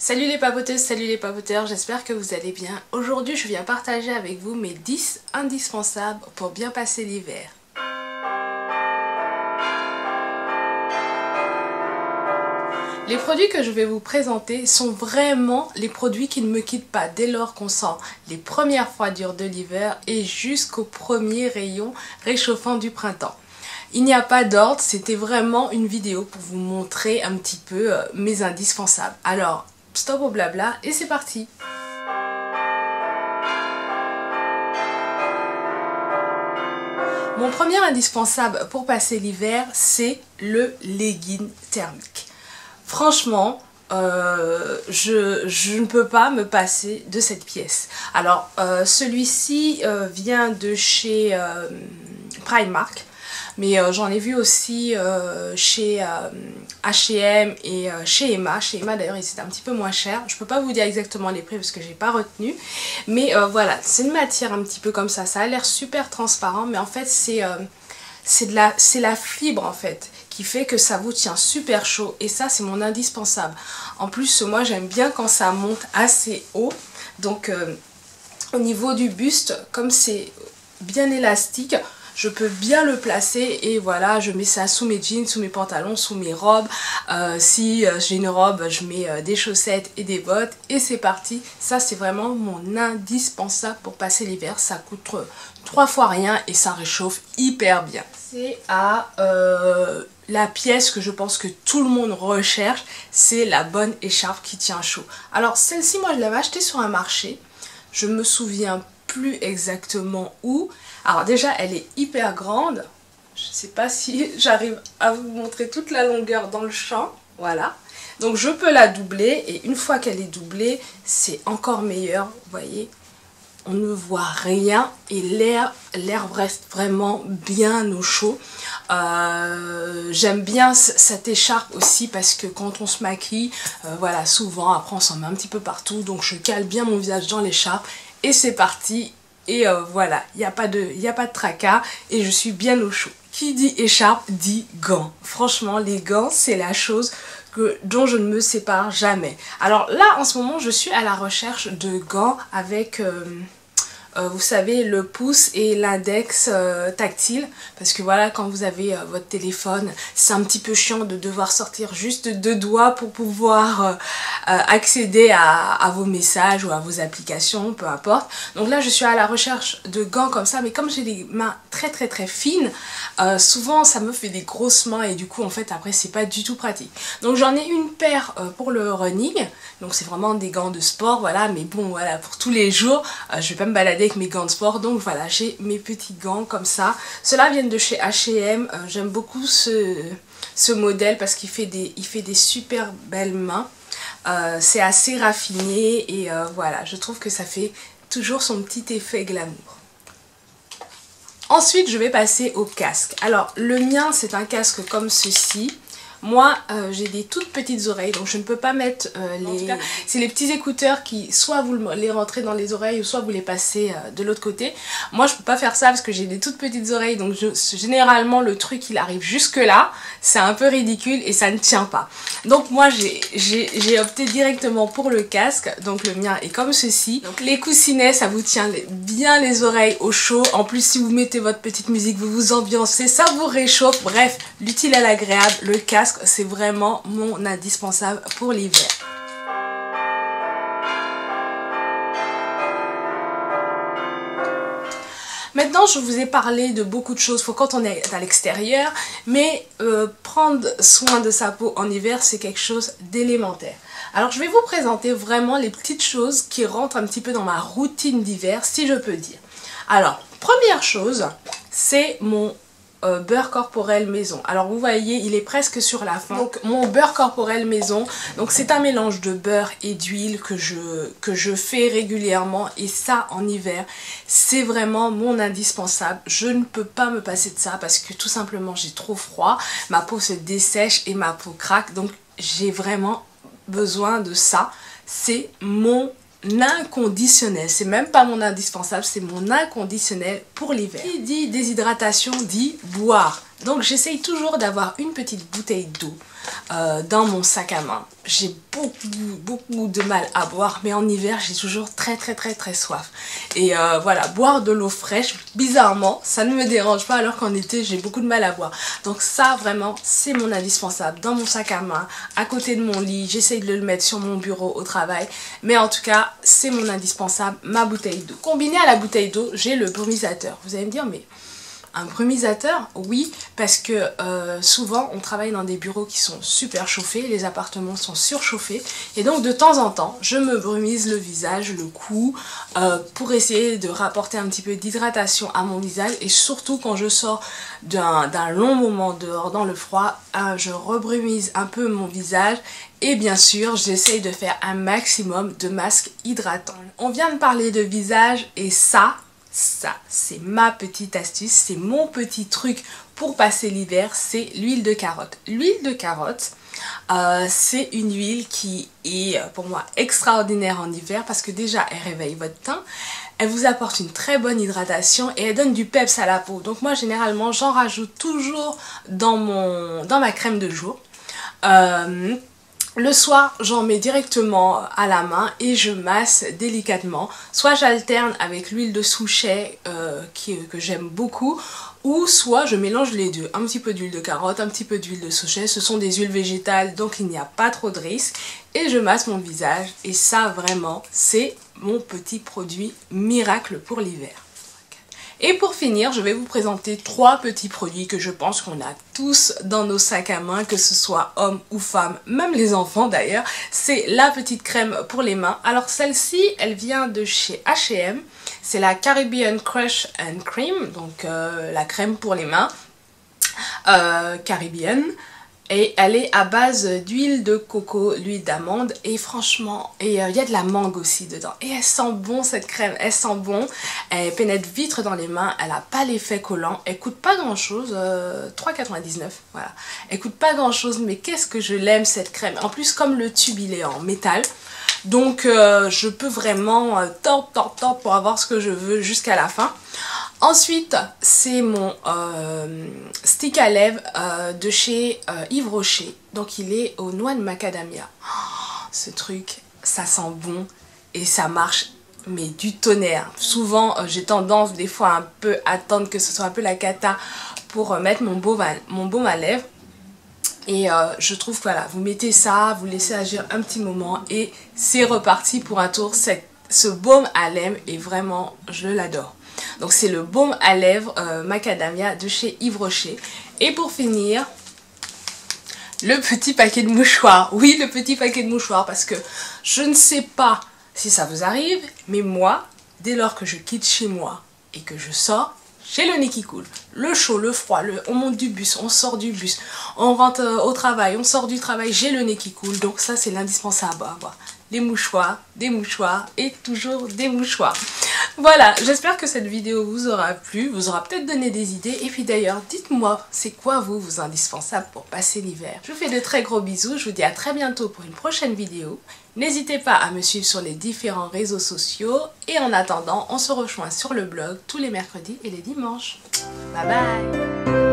Salut les papoteuses, salut les papoteurs, j'espère que vous allez bien. Aujourd'hui je viens partager avec vous mes 10 indispensables pour bien passer l'hiver. Les produits que je vais vous présenter sont vraiment les produits qui ne me quittent pas dès lors qu'on sent les premières froidures de l'hiver et jusqu'au premier rayon réchauffant du printemps. Il n'y a pas d'ordre, c'était vraiment une vidéo pour vous montrer un petit peu mes indispensables. Alors, stop au blabla et c'est parti! Mon premier indispensable pour passer l'hiver, c'est le legging thermique. Franchement, je ne peux pas me passer de cette pièce. Alors, celui-ci vient de chez Primark. Mais j'en ai vu aussi chez H&M et chez Emma. Chez Emma d'ailleurs, c'était un petit peu moins cher. Je peux pas vous dire exactement les prix parce que j'ai pas retenu. Mais voilà, c'est une matière un petit peu comme ça. Ça a l'air super transparent, mais en fait c'est la fibre en fait qui fait que ça vous tient super chaud. Et ça, c'est mon indispensable. En plus, moi j'aime bien quand ça monte assez haut. Donc au niveau du buste, comme c'est bien élastique, je peux bien le placer et voilà, je mets ça sous mes jeans, sous mes pantalons, sous mes robes. Si j'ai une robe, je mets des chaussettes et des bottes et c'est parti. Ça, c'est vraiment mon indispensable pour passer l'hiver. Ça coûte 3 fois rien et ça réchauffe hyper bien. C'est à la pièce que je pense que tout le monde recherche, c'est la bonne écharpe qui tient chaud. Alors celle-ci, moi je l'avais achetée sur un marché. Je me souviens plus exactement où. Alors déjà elle est hyper grande, je sais pas si j'arrive à vous montrer toute la longueur dans le champ, voilà. Donc je peux la doubler et une fois qu'elle est doublée, c'est encore meilleur, vous voyez. On ne voit rien et l'air reste vraiment bien au chaud. J'aime bien cette écharpe aussi parce que quand on se maquille, voilà, souvent après on s'en met un petit peu partout. Donc je cale bien mon visage dans l'écharpe et c'est parti. Et voilà, il n'y a pas de tracas et je suis bien au chaud. Qui dit écharpe dit gants. Franchement, les gants, c'est la chose dont je ne me sépare jamais. Alors là, en ce moment, je suis à la recherche de gants avec... vous savez, le pouce et l'index tactile, parce que voilà, quand vous avez votre téléphone, c'est un petit peu chiant de devoir sortir juste 2 doigts pour pouvoir accéder à vos messages ou à vos applications, peu importe. Donc là je suis à la recherche de gants comme ça, mais comme j'ai les mains très fines, souvent ça me fait des grosses mains et du coup en fait après c'est pas du tout pratique. Donc j'en ai une paire pour le running, donc c'est vraiment des gants de sport, voilà, mais bon voilà, pour tous les jours, je vais pas me balader avec mes gants de sport, donc voilà, j'ai mes petits gants comme ça. Ceux-là viennent de chez H&M, j'aime beaucoup ce modèle parce qu'il fait des super belles mains. C'est assez raffiné et voilà, je trouve que ça fait toujours son petit effet glamour. Ensuite, je vais passer au casque. Alors, le mien, c'est un casque comme ceci. Moi, j'ai des toutes petites oreilles, donc je ne peux pas mettre c'est les petits écouteurs qui, soit vous les rentrez dans les oreilles, ou soit vous les passez de l'autre côté. Moi, je peux pas faire ça parce que j'ai des toutes petites oreilles, donc généralement, le truc, il arrive jusque là. C'est un peu ridicule et ça ne tient pas. Donc moi, j'ai opté directement pour le casque. Donc le mien est comme ceci. Donc les coussinets, ça vous tient bien les oreilles au chaud. En plus, si vous mettez votre petite musique, vous vous ambiancez, ça vous réchauffe. Bref, l'utile à l'agréable, le casque, c'est vraiment mon indispensable pour l'hiver. Maintenant, je vous ai parlé de beaucoup de choses pour quand on est à l'extérieur, mais prendre soin de sa peau en hiver, c'est quelque chose d'élémentaire. Alors, je vais vous présenter vraiment les petites choses qui rentrent un petit peu dans ma routine d'hiver, si je peux dire. Alors, première chose, c'est mon beurre corporel maison. Alors vous voyez, il est presque sur la fin. Donc mon beurre corporel maison, donc c'est un mélange de beurre et d'huile que je fais régulièrement et ça en hiver, c'est vraiment mon indispensable. Je ne peux pas me passer de ça parce que tout simplement j'ai trop froid, ma peau se dessèche et ma peau craque, donc j'ai vraiment besoin de ça. C'est mon inconditionnel, c'est même pas mon indispensable, c'est mon inconditionnel pour l'hiver. Qui dit déshydratation dit boire. Donc j'essaye toujours d'avoir une petite bouteille d'eau dans mon sac à main. J'ai beaucoup de mal à boire, mais en hiver j'ai toujours très soif. Et voilà, boire de l'eau fraîche, bizarrement, ça ne me dérange pas, alors qu'en été j'ai beaucoup de mal à boire. Donc ça vraiment, c'est mon indispensable dans mon sac à main, à côté de mon lit. J'essaye de le mettre sur mon bureau au travail, mais en tout cas c'est mon indispensable, ma bouteille d'eau. Combiné à la bouteille d'eau, j'ai le brumisateur. Vous allez me dire, mais un brumisateur? Oui, parce que souvent on travaille dans des bureaux qui sont super chauffés, les appartements sont surchauffés, et donc de temps en temps je me brumise le visage, le cou, pour essayer de rapporter un petit peu d'hydratation à mon visage, et surtout quand je sors d'un long moment dehors dans le froid, je rebrumise un peu mon visage. Et bien sûr, j'essaye de faire un maximum de masques hydratants. On vient de parler de visage, et ça c'est ma petite astuce, c'est mon petit truc pour passer l'hiver, c'est l'huile de carotte. L'huile de carotte, c'est une huile qui est pour moi extraordinaire en hiver, parce que déjà elle réveille votre teint, elle vous apporte une très bonne hydratation et elle donne du peps à la peau. Donc moi généralement j'en rajoute toujours dans ma crème de jour. Le soir, j'en mets directement à la main et je masse délicatement. Soit j'alterne avec l'huile de souchet que j'aime beaucoup, ou soit je mélange les deux. Un petit peu d'huile de carotte, un petit peu d'huile de souchet. Ce sont des huiles végétales, donc il n'y a pas trop de risque. Et je masse mon visage. Et ça, vraiment, c'est mon petit produit miracle pour l'hiver. Et pour finir, je vais vous présenter 3 petits produits que je pense qu'on a tous dans nos sacs à main, que ce soit hommes ou femmes, même les enfants d'ailleurs. C'est la petite crème pour les mains. Alors celle-ci, elle vient de chez H&M. C'est la Caribbean Crush and Cream, donc la crème pour les mains caribéenne. Et elle est à base d'huile de coco, l'huile d'amande, et franchement, il y a de la mangue aussi dedans. Et elle sent bon cette crème, elle sent bon, elle pénètre vite dans les mains, elle n'a pas l'effet collant, elle coûte pas grand chose, 3,99, voilà. Elle coûte pas grand chose, mais qu'est-ce que je l'aime cette crème. En plus, comme le tube il est en métal, donc je peux vraiment tordre pour avoir ce que je veux jusqu'à la fin. Ensuite, c'est mon stick à lèvres de chez Yves Rocher. Donc il est aux noix de macadamia. Oh, ce truc, ça sent bon et ça marche, mais du tonnerre. Souvent, j'ai tendance des fois un peu à attendre que ce soit un peu la cata pour mettre mon baume à lèvres. Et je trouve que voilà, vous mettez ça, vous laissez agir un petit moment et c'est reparti pour un tour. Ce baume à lèvres est vraiment, je l'adore. Donc c'est le baume à lèvres macadamia de chez Yves Rocher. Et pour finir, le petit paquet de mouchoirs. Oui, le petit paquet de mouchoirs, parce que je ne sais pas si ça vous arrive, mais moi, dès lors que je quitte chez moi et que je sors, j'ai le nez qui coule. Le chaud, le froid, on monte du bus, on sort du bus, on rentre au travail, on sort du travail, j'ai le nez qui coule. Donc ça, c'est l'indispensable à avoir. Des mouchoirs et toujours des mouchoirs. Voilà, j'espère que cette vidéo vous aura plu, vous aura peut-être donné des idées. Et puis d'ailleurs, dites-moi, c'est quoi vos indispensables pour passer l'hiver? Je vous fais de très gros bisous, je vous dis à très bientôt pour une prochaine vidéo. N'hésitez pas à me suivre sur les différents réseaux sociaux. Et en attendant, on se rejoint sur le blog tous les mercredis et les dimanches. Bye bye!